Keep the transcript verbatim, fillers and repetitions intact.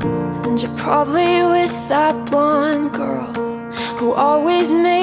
And you're probably with that blonde girl who always makes